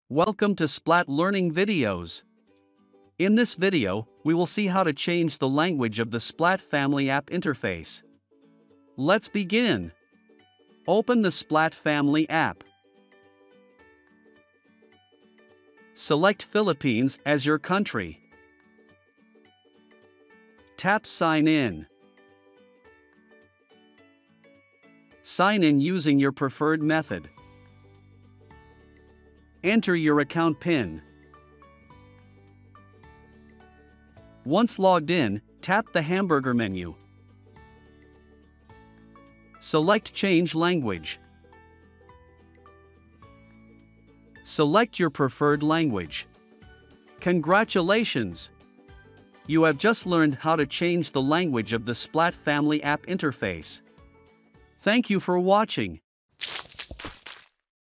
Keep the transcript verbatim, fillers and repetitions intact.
Welcome to SPLAT Learning Videos. In this video, we will see how to change the language of the SPLAT Family app interface. Let's begin. Open the SPLAT Family app. Select Philippines as your country. Tap Sign In. Sign in using your preferred method. Enter your account PIN. Once logged in, tap the hamburger menu. Select Change Language. Select your preferred language. Congratulations! You have just learned how to change the language of the SPLAT Family app interface. Thank you for watching.